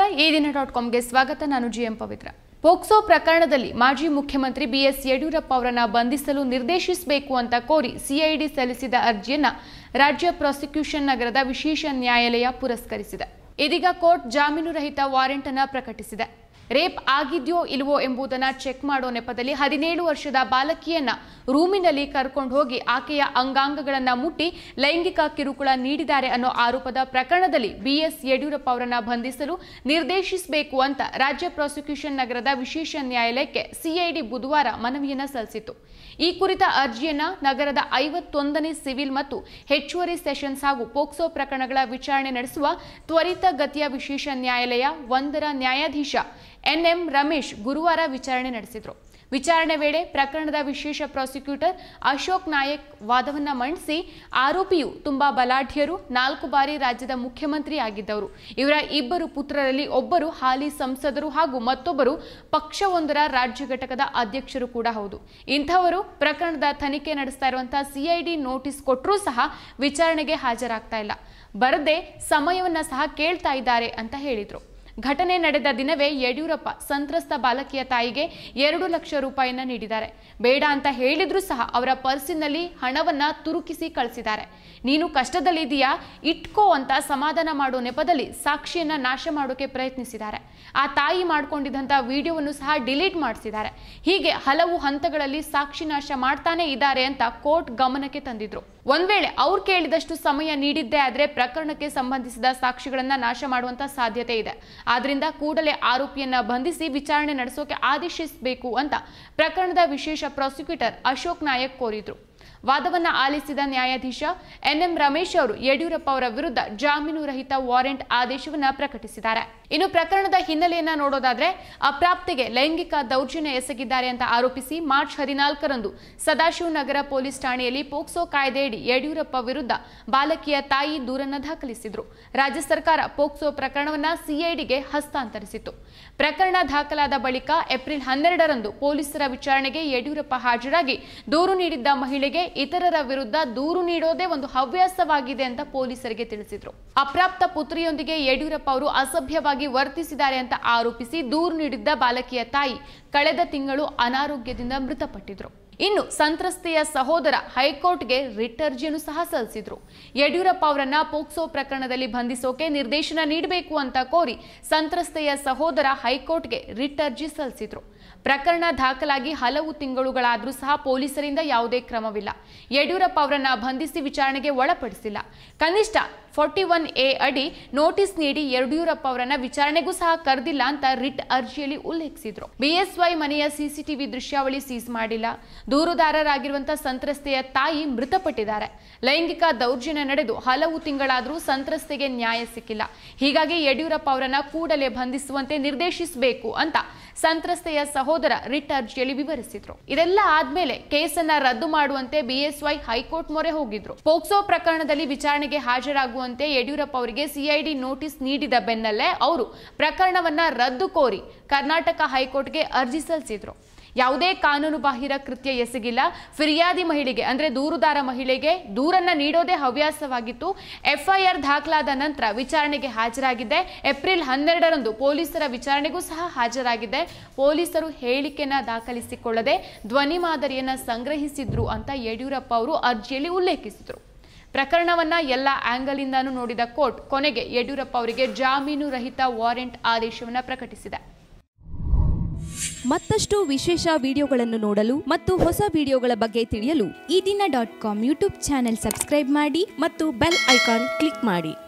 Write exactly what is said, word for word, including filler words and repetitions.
ಈ ದಿನ ಡಾಟ್ ಕಾಮ್ಗೆ ಸ್ವಾಗತ. ನಾನು ಜಿಎಂ ಪವಿತ್ರ. ಪೋಕ್ಸೋ ಪ್ರಕರಣದಲ್ಲಿ ಮಾಜಿ ಮುಖ್ಯಮಂತ್ರಿ ಬಿಎಸ್ ಯಡಿಯೂರಪ್ಪ ಅವರನ್ನು ಬಂಧಿಸಲು ನಿರ್ದೇಶಿಸಬೇಕು ಅಂತ ಕೋರಿ ಸಿಐಡಿ ಸಲ್ಲಿಸಿದ ಅರ್ಜಿಯನ್ನ ರಾಜ್ಯ ಪ್ರಾಸಿಕ್ಯೂಷನ್ ನಗರದ ವಿಶೇಷ ನ್ಯಾಯಾಲಯ ಪುರಸ್ಕರಿಸಿದೆ. ಇದೀಗ ಕೋರ್ಟ್ ಜಾಮೀನು ರಹಿತ ವಾರೆಂಟ್ ಅನ್ನು ಪ್ರಕಟಿಸಿದೆ. ರೇಪ್ ಆಗಿದೆಯೋ ಇಲ್ವೋ ಎಂಬುದನ್ನ ಚೆಕ್ ಮಾಡೋ ನೆಪದಲ್ಲಿ ಹದಿನೇಳು ವರ್ಷದ ಬಾಲಕಿಯನ್ನ ರೂಮಿನಲ್ಲಿ ಕರ್ಕೊಂಡು ಹೋಗಿ ಆಕೆಯ ಅಂಗಾಂಗಗಳನ್ನು ಮುಟ್ಟಿ ಲೈಂಗಿಕ ಕಿರುಕುಳ ನೀಡಿದ್ದಾರೆ ಅನ್ನೋ ಆರೋಪದ ಪ್ರಕರಣದಲ್ಲಿ ಬಿಎಸ್ ಯಡಿಯೂರಪ್ಪ ಅವರನ್ನ ಬಂಧಿಸಲು ನಿರ್ದೇಶಿಸಬೇಕು ಅಂತ ರಾಜ್ಯ ಪ್ರಾಸಿಕ್ಯೂಷನ್ ನಗರದ ವಿಶೇಷ ನ್ಯಾಯಾಲಯಕ್ಕೆ ಸಿಐಡಿ ಬುಧವಾರ ಮನವಿಯನ್ನ ಸಲ್ಲಿಸಿತು. ಈ ಕುರಿತ ಅರ್ಜಿಯನ್ನ ನಗರದ ಐವತ್ತೊಂದನೇ ಸಿವಿಲ್ ಮತ್ತು ಹೆಚ್ಚುವರಿ ಸೆಷನ್ಸ್ ಹಾಗೂ ಪೋಕ್ಸೋ ಪ್ರಕರಣಗಳ ವಿಚಾರಣೆ ನಡೆಸುವ ತ್ವರಿತ ಗತಿಯ ವಿಶೇಷ ನ್ಯಾಯಾಲಯ ಒಂದರ ನ್ಯಾಯಾಧೀಶ ಎನ್ ಎಂ ರಮೇಶ್ ಗುರುವಾರ ವಿಚಾರಣೆ ನಡೆಸಿದರು. ವಿಚಾರಣೆ ವೇಳೆ ಪ್ರಕರಣದ ವಿಶೇಷ ಪ್ರಾಸಿಕ್ಯೂಟರ್ ಅಶೋಕ್ ನಾಯಕ್ ವಾದವನ್ನ ಮಂಡಿಸಿ, ಆರೋಪಿಯು ತುಂಬಾ ಬಲಾಢ್ಯರು, ನಾಲ್ಕು ಬಾರಿ ರಾಜ್ಯದ ಮುಖ್ಯಮಂತ್ರಿ ಆಗಿದ್ದವರು, ಇವರ ಇಬ್ಬರು ಪುತ್ರರಲ್ಲಿ ಒಬ್ಬರು ಹಾಲಿ ಸಂಸದರು ಹಾಗೂ ಮತ್ತೊಬ್ಬರು ಪಕ್ಷವೊಂದರ ರಾಜ್ಯ ಘಟಕದ ಅಧ್ಯಕ್ಷರು ಕೂಡ ಹೌದು. ಇಂಥವರು ಪ್ರಕರಣದ ತನಿಖೆ ನಡೆಸ್ತಾ ಇರುವಂತಹ ಸಿಐಡಿ ನೋಟಿಸ್ ಕೊಟ್ಟರೂ ಸಹ ವಿಚಾರಣೆಗೆ ಹಾಜರಾಗ್ತಾ ಇಲ್ಲ, ಬರದೆ ಸಮಯವನ್ನ ಸಹ ಕೇಳ್ತಾ ಇದ್ದಾರೆ ಅಂತ ಹೇಳಿದ್ರು. ಘಟನೆ ನಡೆದ ದಿನವೇ ಯಡಿಯೂರಪ್ಪ ಸಂತ್ರಸ್ತ ಬಾಲಕಿಯ ತಾಯಿಗೆ ಎರಡು ಲಕ್ಷ ರೂಪಾಯಿಯನ್ನ ನೀಡಿದ್ದಾರೆ. ಬೇಡ ಅಂತ ಹೇಳಿದ್ರು ಸಹ ಅವರ ಪರ್ಸಿನಲ್ಲಿ ಹಣವನ್ನ ತುರುಕಿಸಿ ಕಳಿಸಿದ್ದಾರೆ. ನೀನು ಕಷ್ಟದಲ್ಲಿದೆಯಾ, ಇಟ್ಕೋ ಅಂತ ಸಮಾಧಾನ ಮಾಡೋ ನೆಪದಲ್ಲಿ ಸಾಕ್ಷಿಯನ್ನ ನಾಶ ಮಾಡೋಕೆ ಪ್ರಯತ್ನಿಸಿದ್ದಾರೆ. ಆ ತಾಯಿ ಮಾಡ್ಕೊಂಡಿದ್ದಂಥ ವಿಡಿಯೋವನ್ನು ಸಹ ಡಿಲೀಟ್ ಮಾಡಿಸಿದ್ದಾರೆ. ಹೀಗೆ ಹಲವು ಹಂತಗಳಲ್ಲಿ ಸಾಕ್ಷಿ ನಾಶ ಮಾಡ್ತಾನೆ ಇದ್ದಾರೆ ಅಂತ ಕೋರ್ಟ್ ಗಮನಕ್ಕೆ ತಂದಿದ್ರು. ಒಂದ್ ವೇಳೆ ಅವ್ರು ಕೇಳಿದಷ್ಟು ಸಮಯ ನೀಡಿದ್ದೇ ಆದ್ರೆ ಪ್ರಕರಣಕ್ಕೆ ಸಂಬಂಧಿಸಿದ ಸಾಕ್ಷಿಗಳನ್ನ ನಾಶ ಮಾಡುವಂತ ಸಾಧ್ಯತೆ ಇದೆ. ಆದ್ರಿಂದ ಕೂಡಲೇ ಆರೋಪಿಯನ್ನ ಬಂಧಿಸಿ ವಿಚಾರಣೆ ನಡೆಸೋಕೆ ಆದೇಶಿಸಬೇಕು ಅಂತ ಪ್ರಕರಣದ ವಿಶೇಷ ಪ್ರಾಸಿಕ್ಯೂಟರ್ ಅಶೋಕ್ ನಾಯಕ್ ಕೋರಿದ್ರು. ವಾದವನ್ನ ಆಲಿಸಿದ ನ್ಯಾಯಾಧೀಶ ಎನ್ ಎಂ ರಮೇಶ್ ಅವರು ಯಡಿಯೂರಪ್ಪ ಅವರ ವಿರುದ್ಧ ಜಾಮೀನು ರಹಿತ ವಾರೆಂಟ್ ಆದೇಶವನ್ನ ಪ್ರಕಟಿಸಿದ್ದಾರೆ. ಇನ್ನು ಪ್ರಕರಣದ ಹಿನ್ನೆಲೆಯನ್ನ ನೋಡೋದಾದ್ರೆ, ಅಪ್ರಾಪ್ತಿಗೆ ಲೈಂಗಿಕ ದೌರ್ಜನ್ಯ ಎಸಗಿದ್ದಾರೆ ಅಂತ ಆರೋಪಿಸಿ ಮಾರ್ಚ್ ಹದಿನಾಲ್ಕರಂದು ಸದಾಶಿವ ನಗರ ಪೊಲೀಸ್ ಠಾಣೆಯಲ್ಲಿ ಪೋಕ್ಸೋ ಕಾಯ್ದೆಯಡಿ ಯಡಿಯೂರಪ್ಪ ವಿರುದ್ಧ ಬಾಲಕಿಯ ತಾಯಿ ದೂರನ್ನ ದಾಖಲಿಸಿದ್ರು. ರಾಜ್ಯ ಸರ್ಕಾರ ಪೋಕ್ಸೋ ಪ್ರಕರಣವನ್ನ ಸಿಐಡಿಗೆ ಹಸ್ತಾಂತರಿಸಿತು. ಪ್ರಕರಣ ದಾಖಲಾದ ಬಳಿಕ ಏಪ್ರಿಲ್ ಹನ್ನೆರಡರಂದು ಪೊಲೀಸರ ವಿಚಾರಣೆಗೆ ಯಡಿಯೂರಪ್ಪ ಹಾಜರಾಗಿ ದೂರು ನೀಡಿದ್ದ ಮಹಿಳೆಗೆ ಇತರರ ವಿರುದ್ಧ ದೂರು ನೀಡೋದೇ ಒಂದು ಹವ್ಯಾಸವಾಗಿದೆ ಅಂತ ಪೊಲೀಸರಿಗೆ ತಿಳಿಸಿದ್ರು. ಅಪ್ರಾಪ್ತ ಪುತ್ರಿಯೊಂದಿಗೆ ಯಡಿಯೂರಪ್ಪ ಅವರು ಅಸಭ್ಯವಾಗಿ ವರ್ತಿಸಿದ್ದಾರೆ ಅಂತ ಆರೋಪಿಸಿ ದೂರು ನೀಡಿದ್ದ ಬಾಲಕಿಯ ತಾಯಿ ಕಳೆದ ತಿಂಗಳು ಅನಾರೋಗ್ಯದಿಂದ ಮೃತಪಟ್ಟಿದ್ರು. ಇನ್ನು ಸಂತ್ರಸ್ತೆಯ ಸಹೋದರ ಹೈಕೋರ್ಟ್ಗೆ ರಿಟ್ ಅರ್ಜಿಯನ್ನು ಸಹ ಸಲ್ಲಿಸಿದ್ರು. ಯಡಿಯೂರಪ್ಪ ಅವರನ್ನ ಪೋಕ್ಸೋ ಪ್ರಕರಣದಲ್ಲಿ ಬಂಧಿಸೋಕೆ ನಿರ್ದೇಶನ ನೀಡಬೇಕು ಅಂತ ಕೋರಿ ಸಂತ್ರಸ್ತೆಯ ಸಹೋದರ ಹೈಕೋರ್ಟ್ಗೆ ರಿಟ್ ಅರ್ಜಿ ಸಲ್ಲಿಸಿದ್ರು. ಪ್ರಕರಣ ದಾಖಲಾಗಿ ಹಲವು ತಿಂಗಳುಗಳಾದರೂ ಸಹ ಪೊಲೀಸರಿಂದ ಯಾವುದೇ ಕ್ರಮವಿಲ್ಲ. ಯಡಿಯೂರಪ್ಪ ಅವರನ್ನ ಬಂಧಿಸಿ ವಿಚಾರಣೆಗೆ ಒಳಪಡಿಸಿಲ್ಲ. ಕನಿಷ್ಠ ಫಾರ್ಟಿ ಒನ್ ಎ ಅಡಿ ನೋಟಿಸ್ ನೀಡಿ ಯಡಿಯೂರಪ್ಪ ಅವರನ್ನ ವಿಚಾರಣೆಗೂ ಸಹ ಕರೆದಿಲ್ಲ ಅಂತ ರಿಟ್ ಅರ್ಜಿಯಲ್ಲಿ ಉಲ್ಲೇಖಿಸಿದ್ರು. ಬಿಎಸ್ವೈ ಮನೆಯ ಸಿಸಿಟಿವಿ ದೃಶ್ಯಾವಳಿ ಸೀಸ್ ಮಾಡಿಲ್ಲ. ದೂರುದಾರರಾಗಿರುವಂತಹ ಸಂತ್ರಸ್ತೆಯ ತಾಯಿ ಮೃತಪಟ್ಟಿದ್ದಾರೆ. ಲೈಂಗಿಕ ದೌರ್ಜನ್ಯ ನಡೆದು ಹಲವು ತಿಂಗಳಾದರೂ ಸಂತ್ರಸ್ತೆಗೆ ನ್ಯಾಯ ಸಿಕ್ಕಿಲ್ಲ. ಹೀಗಾಗಿ ಯಡಿಯೂರಪ್ಪ ಅವರನ್ನ ಕೂಡಲೇ ಬಂಧಿಸುವಂತೆ ನಿರ್ದೇಶಿಸಬೇಕು ಅಂತ ಸಂತ್ರಸ್ತೆಯ ಸಹೋದರ ರಿಟ್ ಅರ್ಜಿಯಲ್ಲಿ ವಿವರಿಸಿದ್ರು. ಇದೆಲ್ಲ ಆದ್ಮೇಲೆ ಕೇಸನ್ನ ರದ್ದು ಮಾಡುವಂತೆ ಬಿಎಸ್ವೈ ಹೈಕೋರ್ಟ್ ಮೊರೆ ಹೋಗಿದ್ರು. ಪೋಕ್ಸೋ ಪ್ರಕರಣದಲ್ಲಿ ವಿಚಾರಣೆಗೆ ಹಾಜರಾಗುವಂತೆ ಯಡಿಯೂರಪ್ಪ ಅವರಿಗೆ ಸಿಐಡಿ ನೋಟಿಸ್ ನೀಡಿದ ಬೆನ್ನಲ್ಲೇ ಅವರು ಪ್ರಕರಣವನ್ನ ರದ್ದು ಕೋರಿ ಕರ್ನಾಟಕ ಹೈಕೋರ್ಟ್ಗೆ ಅರ್ಜಿ ಸಲ್ಲಿಸಿದ್ರು. ಯಾವುದೇ ಕಾನೂನು ಬಾಹಿರ ಕೃತ್ಯ ಎಸಗಿಲ್ಲ. ಫಿರ್ಯಾದಿ ಮಹಿಳೆಗೆ ಅಂದ್ರೆ ದೂರುದಾರ ಮಹಿಳೆಗೆ ದೂರನ್ನ ನೀಡೋದೇ ಹವ್ಯಾಸವಾಗಿತ್ತು. ಎಫ್ಐಆರ್ ದಾಖಲಾದ ನಂತರ ವಿಚಾರಣೆಗೆ ಹಾಜರಾಗಿದ್ದೆ. ಏಪ್ರಿಲ್ ಹನ್ನೆರಡರಂದು ಪೊಲೀಸರ ವಿಚಾರಣೆಗೂ ಸಹ ಹಾಜರಾಗಿದ್ದೆ. ಪೊಲೀಸರು ಹೇಳಿಕೆಯನ್ನ ದಾಖಲಿಸಿಕೊಳ್ಳದೆ ಧ್ವನಿ ಮಾದರಿಯನ್ನ ಸಂಗ್ರಹಿಸಿದ್ರು ಅಂತ ಯಡಿಯೂರಪ್ಪ ಅವರು ಅರ್ಜಿಯಲ್ಲಿ ಉಲ್ಲೇಖಿಸಿದ್ರು. ಪ್ರಕರಣವನ್ನ ಎಲ್ಲ ಆಂಗಲ್ ಇಂದಾನು ನೋಡಿದ ಕೋರ್ಟ್ ಕೊನೆಗೆ ಯಡಿಯೂರಪ್ಪ ಅವರಿಗೆ ಜಾಮೀನು ರಹಿತ ವಾರೆಂಟ್ ಆದೇಶವನ್ನ ಪ್ರಕಟಿಸಿದೆ. ಮತ್ತಷ್ಟು ವಿಶೇಷ ವಿಡಿಯೋಗಳನ್ನು ನೋಡಲು ಮತ್ತು ಹೊಸ ವಿಡಿಯೋಗಳ ಬಗ್ಗೆ ತಿಳಿಯಲು Ee Dina dot com YouTube channel subscribe ಮಾಡಿ ಮತ್ತು ಬೆಲ್ ಐಕಾನ್ ಕ್ಲಿಕ್ ಮಾಡಿ.